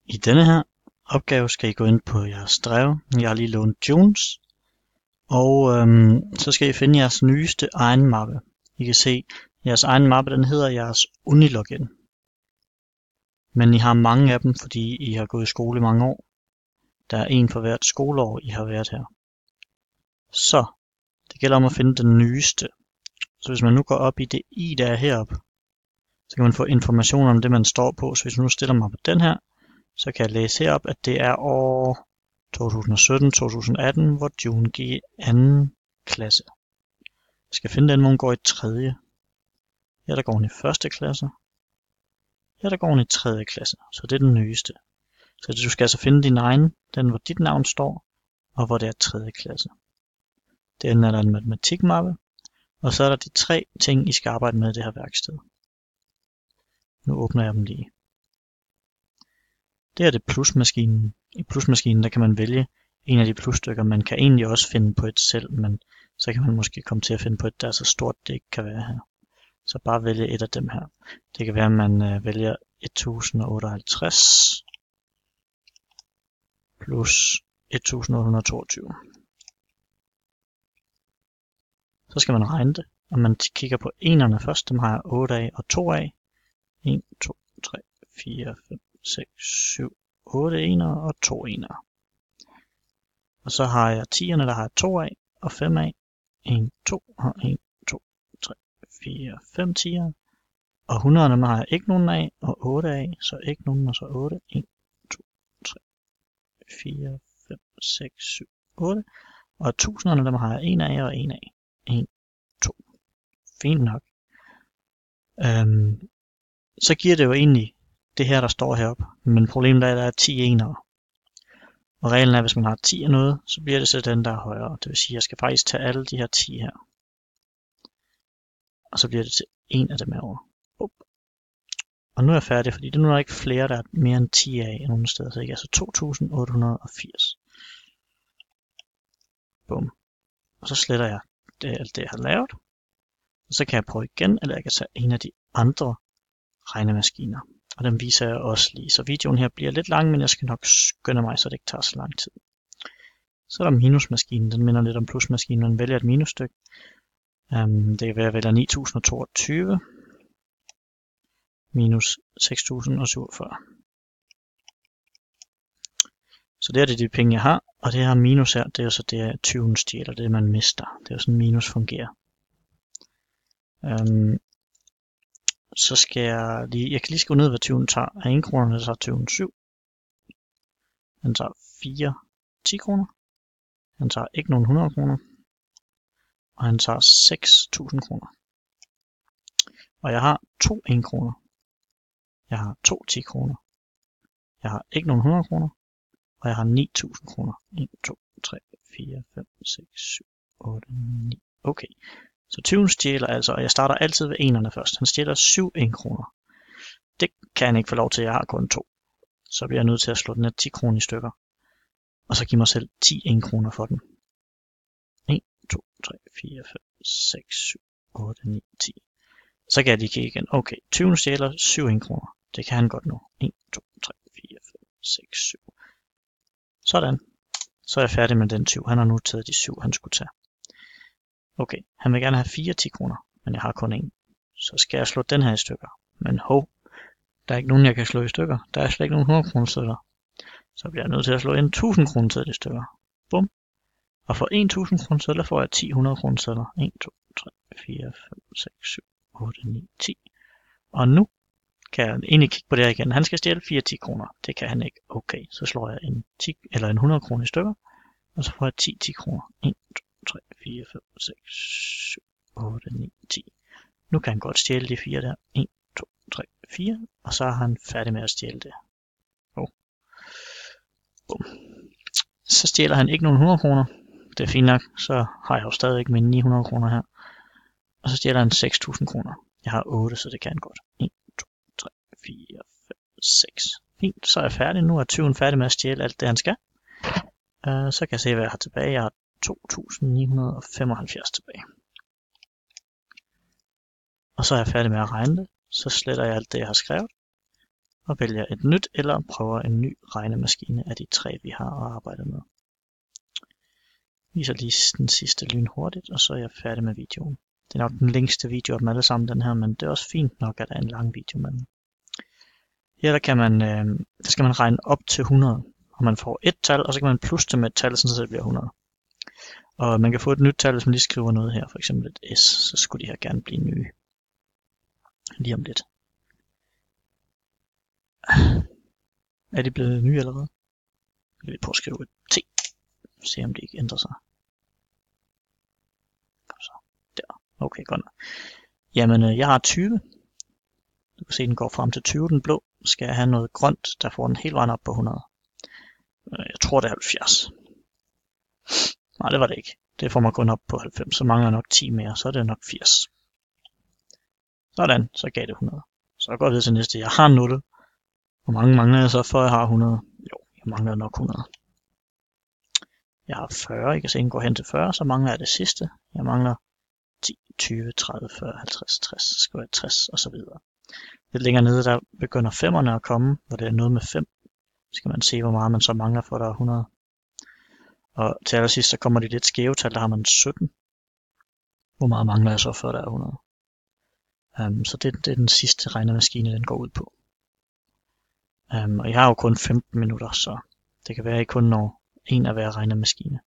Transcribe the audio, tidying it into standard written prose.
I denne her opgave skal I gå ind på jeres drev. Jeg har lige lånt Junes. Og så skal I finde jeres nyeste egen mappe. I kan se, jeres egen mappe, den hedder jeres Unilogin. Men I har mange af dem, fordi I har gået i skole i mange år. Der er en for hvert skoleår, I har været her. Så det gælder om at finde den nyeste. Så hvis man nu går op i det i, der er heroppe, så kan man få information om det, man står på. Så hvis man nu stiller mig på den her, så kan jeg læse herop, at det er år 2017-2018, hvor June gik i 2. klasse. Jeg skal finde den, hvor hun går i 3. Her der går hun i 1. klasse. Her der går hun i 3. klasse, så det er den nyeste. Så du skal altså finde din egen, den hvor dit navn står, og hvor det er 3. klasse. Den er der en matematikmappe, og så er der de 3 ting, I skal arbejde med i det her værksted. Nu åbner jeg dem lige. Det er det plusmaskinen. I plusmaskinen der kan man vælge en af de plusstykker. Man kan egentlig også finde på et selv, men så kan man måske komme til at finde på et, der er så stort, det ikke kan være her. Så bare vælge et af dem her. Det kan være, at man vælger 1058 plus 1822. Så skal man regne det, og man kigger på enerne først. Dem har jeg 8 af og 2 af. 1, 2, 3, 4, 5, 6, 7, 8 ener og 2 ener. Og så har jeg 10'erne, der har jeg 2 af og 5 af. 1, 2 og 1, 2, 3, 4, 5 10'er. Og 100'erne har jeg ikke nogen af og 8 af, så ikke nogen og så 8. 1, 2, 3, 4, 5, 6, 7, 8. Og 1000'erne, dem har jeg 1 af og 1 af. 1, 2. Fint nok. Så giver det jo egentlig det her, der står heroppe. Men problemet er, at der er 10 enere. Og reglen er, at hvis man har 10 af noget, så bliver det så den, der er højere. Det vil sige, at jeg skal faktisk tage alle de her 10 her. Og så bliver det til en af dem herovre. Og nu er jeg færdig, fordi det nu er ikke flere, der er mere end 10 af nogle steder. Så ikke altså 2880. Bum. Og så sletter jeg alt det, jeg har lavet. Og så kan jeg prøve igen, eller jeg kan tage en af de andre regnemaskiner. Og den viser jeg også lige. Så videoen her bliver lidt lang, men jeg skal nok skynde mig, så det ikke tager så lang tid. Så er der minusmaskinen. Den minder lidt om plusmaskinen. Man vælger et minusstykke. Det kan være, at jeg vælger 9022 minus 6047. Så det er de penge, jeg har. Og det her minus her, det er jo så det, tyven stjæler, det man mister. Det er jo sådan, minus fungerer. Så skal jeg kan lige skrive ned, hvad tyven tager. Af 1 kroner, så tager tyven 7. Han tager 4 10 kroner. Han tager ikke nogen 100 kroner. Og han tager 6.000 kroner. Og jeg har 2 1 kroner. Jeg har 2 10 kroner. Jeg har ikke nogen 100 kroner. Og jeg har 9.000 kroner. 1, 2, 3, 4, 5, 6, 7, 8, 9. Okay. Så tyven stjæler altså, og jeg starter altid ved enerne først. Han stjæler 7 1 kroner. Det kan han ikke få lov til, jeg har kun 2. Så bliver jeg nødt til at slå den her 10 kroner i stykker. Og så give mig selv 10 1 kroner for den. 1, 2, 3, 4, 5, 6, 7, 8, 9, 10. Så kan jeg lige kigge igen. Okay, tyven stjæler 7 1 kroner. Det kan han godt nu. 1, 2, 3, 4, 5, 6, 7. Sådan. Så er jeg færdig med den tyv. Han har nu taget de 7, han skulle tage. Okay, han vil gerne have 4 10 kroner, men jeg har kun 1. Så skal jeg slå den her i stykker. Men der er ikke nogen, jeg kan slå i stykker. Der er slet ikke nogen 100 kroner sedler. Så bliver jeg nødt til at slå en 1000 kroner seddel i stykker. Bum. Og for 1000 kroner sedler får jeg 10 100 kroner sedler. 1, 2, 3, 4, 5, 6, 7, 8, 9, 10. Og nu kan jeg egentlig kigge på det her igen. Han skal stjæle 4 10 kroner. Det kan han ikke. Okay, så slår jeg en 10 eller en 100 kroner i stykker. Og så får jeg 10 10 kroner. 1, 2, 3, 4, 5, 6, 7, 8, 9, 10. Nu kan han godt stjæle de 4 der. 1, 2, 3, 4. Og så er han færdig med at stjæle det. Bum. Så stjæler han ikke nogen 100 kroner. Det er fint nok. Så har jeg jo stadigvæk mine 900 kroner her. Og så stjæler han 6.000 kroner. Jeg har 8, så det kan han godt. 1, 2, 3, 4, 5, 6. Fint, så er jeg færdig. Nu er tyven færdig med at stjæle alt det, han skal. Så kan jeg se, hvad jeg har tilbage. Jeg har 2.975 tilbage. Og så er jeg færdig med at regne det. Så sletter jeg alt det, jeg har skrevet. og vælger et nyt eller prøver en ny regnemaskine af de 3, vi har arbejdet med. Jeg viser lige den sidste lynhurtigt, og så er jeg færdig med videoen. Det er nok den længste video af dem alle sammen, den her, men det er også fint nok, at der er en lang video med den. Her der skal man regne op til 100, og man får et tal, og så kan man plusse det med et tal, så det bliver 100. Og man kan få et nyt tal, hvis man lige skriver noget her, for eksempel et S, så skulle de her gerne blive nye. Lige om lidt. Er de blevet nye allerede? Jeg vil lige prøve at skrive et T. Se om det ikke ændrer sig. Så, der. Okay, godt. Jamen, jeg har 20. Du kan se, den går frem til 20, den blå. Skal jeg have noget grønt, der får den helt vejen op på 100. Jeg tror, det er 70. Nej, det var det ikke. Det får mig kun op på 90, så mangler jeg nok 10 mere, så er det nok 80. Sådan, så gav det 100. Så går jeg videre til næste. Jeg har 0. Hvor mange mangler jeg så, før jeg har 100? Jo, jeg mangler nok 100. Jeg har 40, I kan se, den går hen til 40, så mangler jeg det sidste. Jeg mangler 10, 20, 30, 40, 50, 60, så skal jeg 60 og så videre. Lidt længere nede, der begynder 5'erne at komme, hvor det er noget med 5. Så kan man se, hvor meget man så mangler, for der er 100. Og til allersidst, så kommer de lidt skæve tal, der har man 17. Hvor meget mangler jeg så, før der er 100? Så det er den sidste regnemaskine, den går ud på. Og jeg har jo kun 15 minutter, så det kan være, at I kun når en af hver regnemaskine.